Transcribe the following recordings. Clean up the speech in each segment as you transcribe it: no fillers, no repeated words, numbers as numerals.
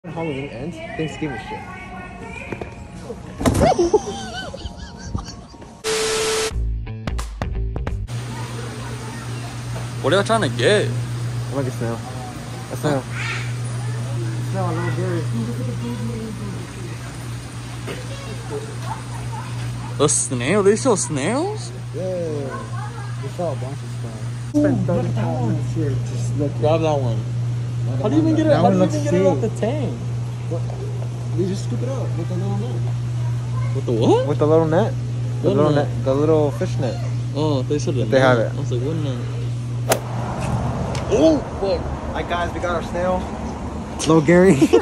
Halloween ends, Thanksgiving shit. What are y'all trying to get? I'm like a snail. A snail. Snail, a little berry. A snail? They sell snails? Yeah. We saw a bunch of snails. Spent 35 minutes here just looking. Grab that one. How do you even get it? How do you even get it off the tank? What? You just scoop it up with the little net. With the what? With the little net. The What little net? net. The little fish net. Oh, they said They have it. I was like, what net? Oh, fuck. Alright guys, we got our snail. Little Gary. Is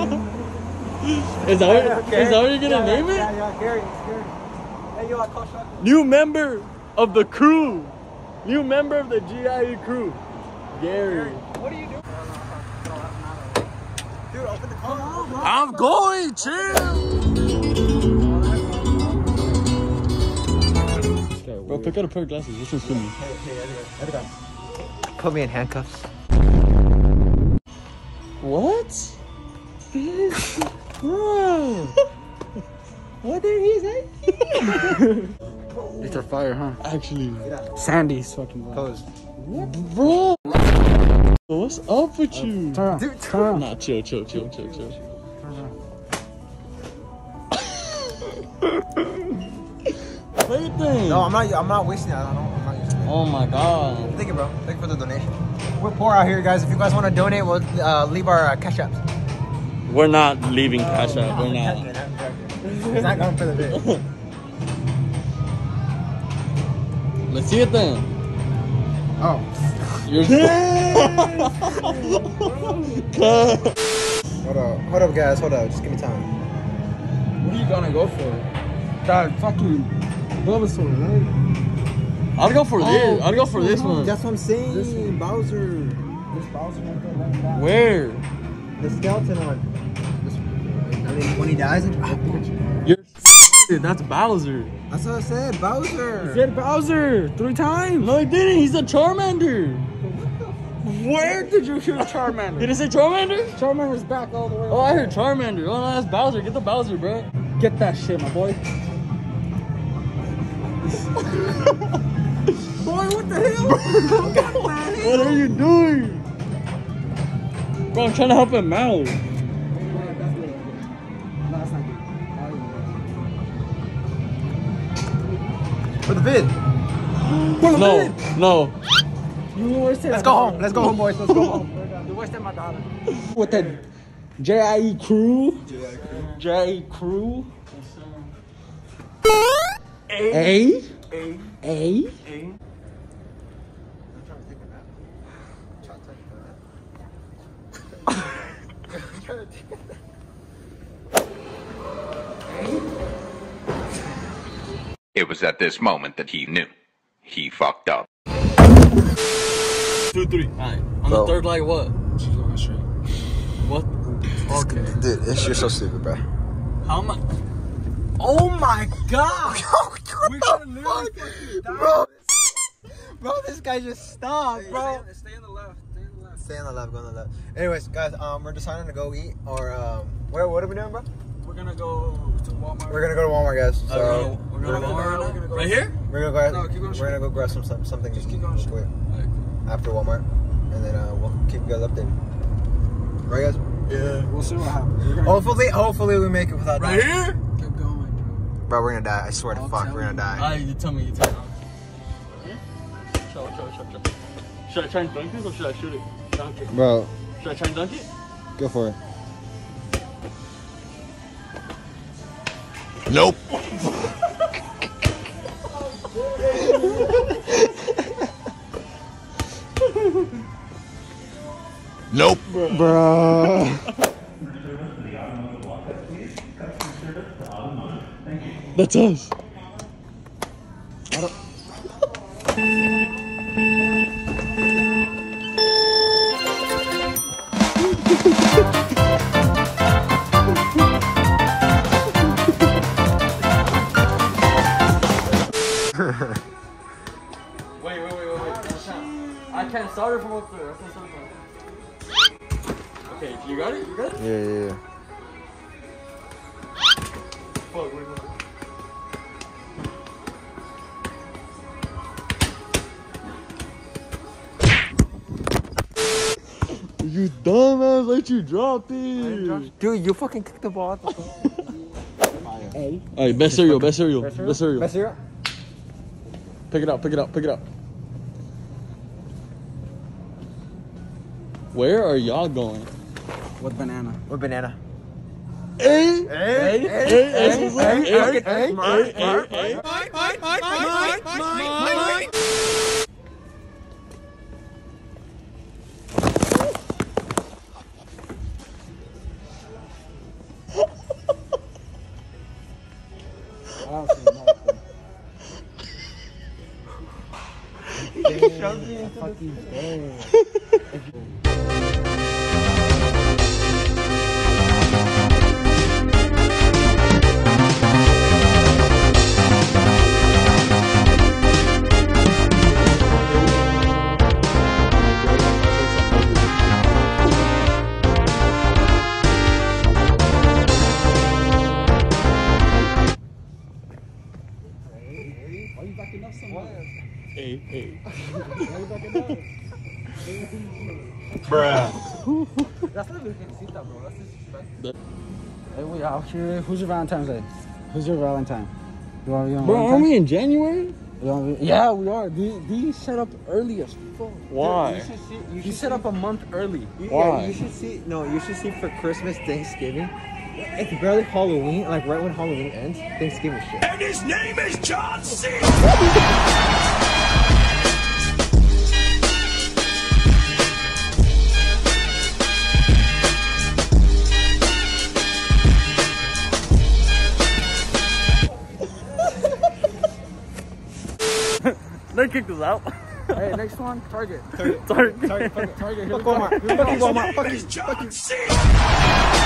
that what you're gonna name it? Yeah, Gary. It's Gary. Hey, yo, I caught shotgun. New member of the crew. New member of the J.I.E crew. Gary. What are you doing? Dude, open the car. I'm going, chill. Bro, pick out a pair of glasses. This one's for me. Hey, put me in handcuffs. What? Bro. What did he say? These are fire, huh? Actually. Sandy's fucking wild. Pose. Bro. What's up with you? Turn around. Dude, Turn around. Nah, chill. Turn around. What do you think? No, I'm not wasting it. I'm not using it. Oh my god. Thank you, bro. Thank you for the donation. We're poor out here, guys. If you guys want to donate, we'll leave our cash apps. We're not leaving Cash App. We're not. It's not going for the bid. Let's see it then. Oh. You're Hold up, guys. Hold up. Just give me time. What are you gonna go for? That fucking Bulbasaur, right? I'd go for this. I'd go for this one. That's what I'm saying. This one. Bowser. This Bowser right there, right now. Where? The skeleton one. I mean, when he dies, You're that's Bowser. that's what I said. Bowser. You said Bowser 3 times. No, he didn't. He's a Charmander. Where did you hear Charmander? Did it say Charmander? Charmander's back all the way. Oh, I heard Charmander. Oh, no, that's Bowser. Get the Bowser, bro. Get that shit, my boy. Boy, what the hell? What are you doing? Bro, I'm trying to help him out. For the vid. No. Let's go home. Let's go home, boys. Let's go home. With the J.I.E crew. J.I.E crew. A. It was at this moment that he knew. He fucked up. 2, 3. Alright. On the third leg, what? She's going straight. What? Okay. Dude, this shit's so stupid, bro. How much? Oh my god! Bro, this guy just stopped, bro. Stay on the left. Stay on the left, go on the left. Anyways, guys, we're deciding to go eat, or what are we doing, bro? We're gonna go to Walmart. We're gonna go to Walmart, guys. So We're gonna Walmart right here? we're gonna go. No, keep going We're gonna go grab something. Just keep going quick after Walmart, and then we'll keep you guys updated. Right, guys? Yeah. We'll see what happens. We're gonna Hopefully we make it without Right dying. here? keep going, bro. Bro, we're gonna die. I swear to fuck, we're gonna die. Alright, you tell me. Show. Should I try and dunk this or should I shoot it? Dunk it. Bro, Should I try and dunk it? go for it. Nope. Nope. Bro. That's us. Wait. I can't start it from up there. Okay, You got it? You got it? Yeah. Fuck, wait. You dumbass, let you drop it. Dude, you fucking kicked the ball. Alright, best cereal. Best cereal? Pick it up. Where are y'all going? With banana. With banana. Hey. Hey. Bruh. That's not even Casita, bro. That's disrespectful. Hey, we out here. Who's your Valentine's Day? Who's your Valentine? You want Bro, Valentine? aren't we in January? Yeah, we are. These set up early as fuck. Why? You set up a month early. Why? Yeah, you should see for Christmas, Thanksgiving. It's barely Halloween, like right when Halloween ends, Thanksgiving shit. And his name is John C. They kicked us out. Hey, next one, Target. Target. Target. Here we go. Walmart. His name is John C.